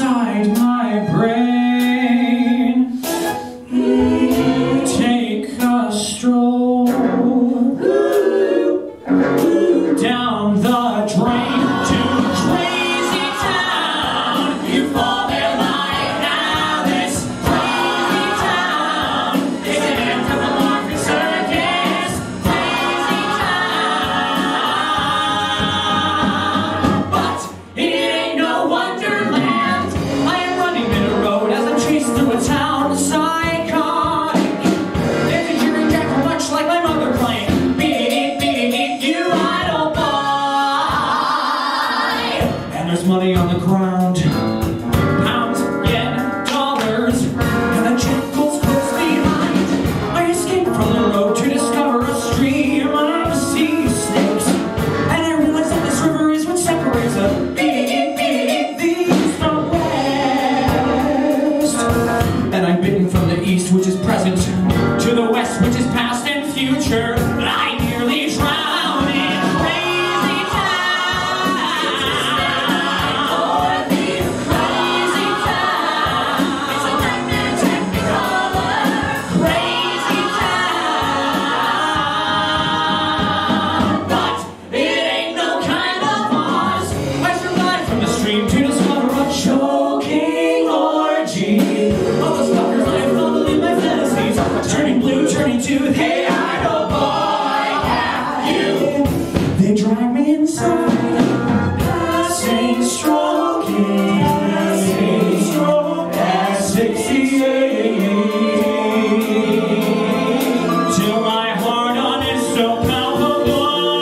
inside my brain. Take a stroll down the drain to Crazytown. You fall there like Alice. Crazytown is an anthropomorphic circus. Crazytown, but it ain't no wonderland. I am running in a road as I'm chased through a town. Psychotic, there's a cheering jackal much like my mother playing. There's money on the ground, pounds, yen, dollars, and the jackal's close behind. I escape from the road to discover a stream of sea snakes, and I realize that this river is what separates the east from west. And I'm bitten from the east, which is present, to the west, which is past and future. I nearly drown in to discover a choking orgy. All the stalkers I fondle in my fantasies, turning blue, turning to hey, idol boy, have you? They drag me inside, passing, stroking, asphyxiate, till my heart on is so palpable.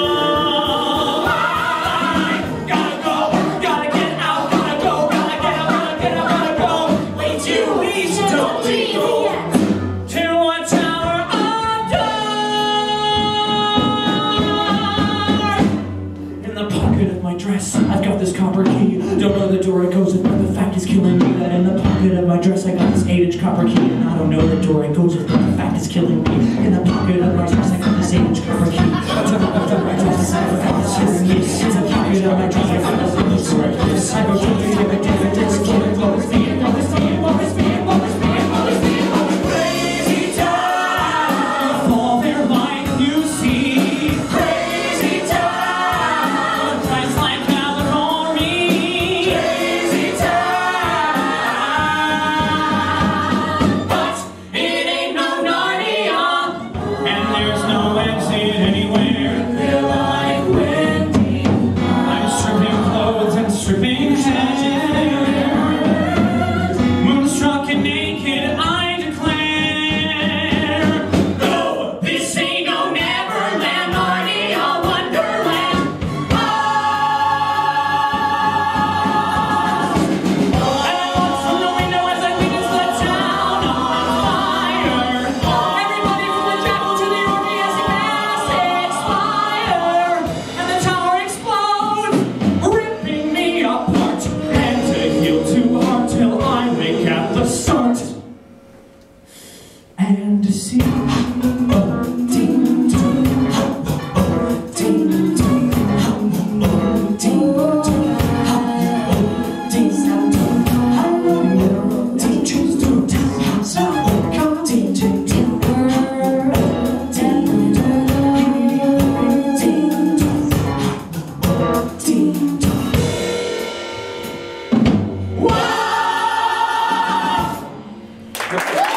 I've got this copper key, don't know the door it goes in, but the fact is killing me that in the pocket of my dress I got this 8-inch copper key, and I don't know the door it goes in, but the fact is killing me. In the pocket of my dress I got this 8-inch copper key, I don't know the my dress I got this killing me. In the pocket of my dress I got this 8-inch copper key, I go to the David, it's killing, what is being, what is being, what is being, what is being, what is being, what is Crazytown, fall there like you see. Moonstruck and naked, I declare, no, this ain't no Neverland, Narnia, Wonderland. Oh! And I watch from the window as I witness the town on fire. Everybody from the jackal to the orgy as it passes expire, and the tower explodes, ripping me apart. And to heal too hard till I wake at the start and see ding dong, ding dong, ding dong.